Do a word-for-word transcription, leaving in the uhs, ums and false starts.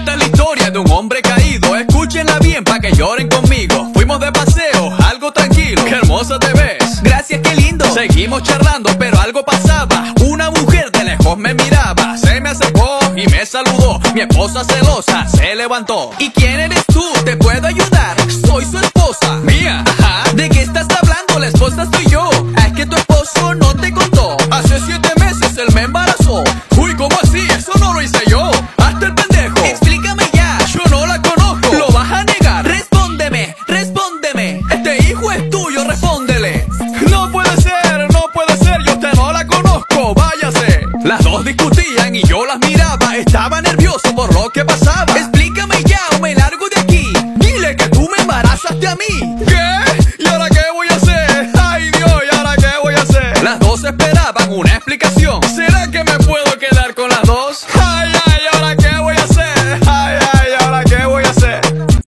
Esta es la historia de un hombre caído. Escúchenla bien pa' que lloren conmigo. Fuimos de paseo, algo tranquilo. Qué hermosa te ves. Gracias, qué lindo. Seguimos charlando, pero algo pasaba. Una mujer de lejos me miraba. Se me acercó y me saludó. Mi esposa celosa se levantó. ¿Y quién eres tú? ¿Te puedo ayudar? Soy su esposa. ¿Mía? Ajá. ¿De qué estás hablando? La esposa soy yo. Es que tu esposo no te contó. Hace siete meses él me embarazó. Uy, ¿cómo así? Eso no lo hice yo. Hazte el pendejo. Explícame ya. Yo no la conozco. ¿Lo vas a negar? Respóndeme, respóndeme. Este hijo es tuyo, respóndele. No puede ser, no puede ser. Yo usted no la conozco, váyase. Las dos discutían y yo las miraba. Estaba nervioso por lo que pasaba.